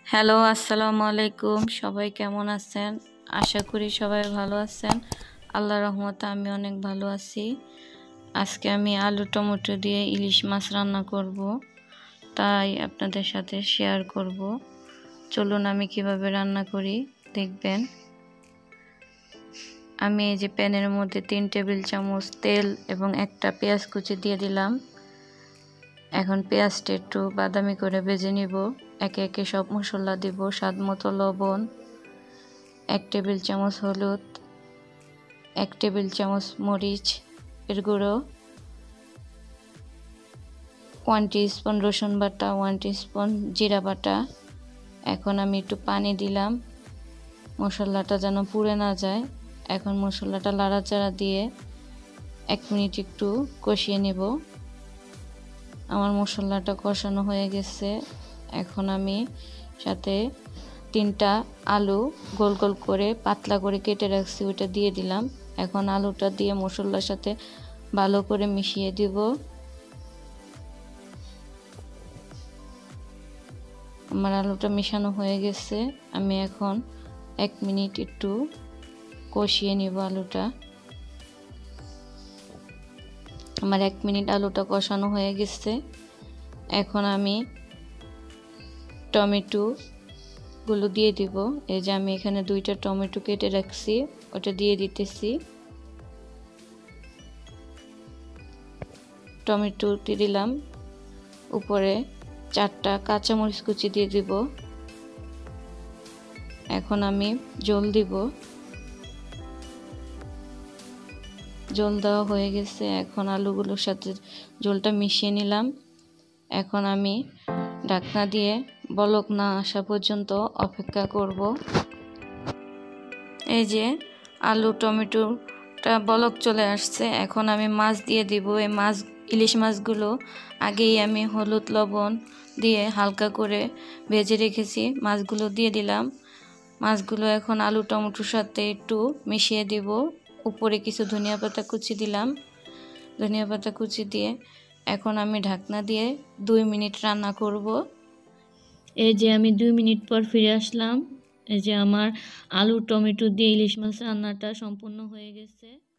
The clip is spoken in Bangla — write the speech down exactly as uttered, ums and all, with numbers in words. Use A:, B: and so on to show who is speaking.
A: হ্যালো, আসসালামু আলাইকুম। সবাই কেমন আছেন? আশা করি সবাই ভালো আছেন। আল্লাহর রহমতে আমি অনেক ভালো আছি। আজকে আমি আলু টমেটো দিয়ে ইলিশ মাছ রান্না করব, তাই আপনাদের সাথে শেয়ার করব। চলুন আমি কিভাবে রান্না করি দেখবেন। আমি এই যে প্যানের মধ্যে তিন টেবিল চামচ তেল এবং একটা পেঁয়াজ কুচি দিয়ে দিলাম। এখন পেঁয়াজটা একটু বাদামি করে ভেজে নিব। একে একে সব মশলা দিব। স্বাদ মতো লবণ, এক টেবিল চামচ হলুদ, এক টেবিল চামচ মরিচ এর গুঁড়ো, ওয়ান টিস্পুন রসুন বাটা, ওয়ান টিস্পুন জিরা বাটা। এখন আমি একটু পানি দিলাম মশলাটা যেন পুড়ে না যায়। এখন মশলাটা লাড়াচাড়া দিয়ে এক মিনিট একটু কষিয়ে নেব। আমার মশলাটা কষানো হয়ে গেছে। এখন আমি সাথে তিনটা আলু গোল গোল করে পাতলা করে কেটে রাখছি, ওটা দিয়ে দিলাম। এখন আলুটা দিয়ে মশলার সাথে ভালো করে মিশিয়ে দিব। আমার আলুটা মিশানো হয়ে গেছে। আমি এখন এক মিনিট একটু কষিয়ে নিব আলুটা। আমার এক মিনিট আলুটা কষানো হয়ে গেছে। এখন আমি টমেটো গুলো দিয়ে দিব। এই যে আমি এখানে দুইটা টমেটো কেটে রাখছি, ওটা দিয়ে দিতেছি। টমেটোটি দিলাম, উপরে চারটা কাঁচামরিচ কুচি দিয়ে দিব। এখন আমি জল দিব। জল দেওয়া হয়ে গেছে। এখন আলুগুলোর সাথে জলটা মিশিয়ে নিলাম। এখন আমি ঢাকনা দিয়ে বলক না আসা পর্যন্ত অপেক্ষা করব। এই যে আলু টমেটোটা বলক চলে আসছে। এখন আমি মাছ দিয়ে দিব। এই মাছ ইলিশ মাছগুলো আগেই আমি হলুদ লবণ দিয়ে হালকা করে ভেজে রেখেছি, মাছগুলো দিয়ে দিলাম। মাছগুলো এখন আলু টমেটোর সাথে একটু মিশিয়ে দিব। উপরে কিছু ধনিয়া পাতা কুচি দিলাম। ধনিয়া পাতা কুচি দিয়ে এখন আমি ঢাকনা দিয়ে দুই মিনিট রান্না করব। এই যে আমি দুই মিনিট পর ফিরে আসলাম। এই যে আমার আলু টমেটো দিয়ে ইলিশ মাছ রান্নাটা সম্পূর্ণ হয়ে গেছে।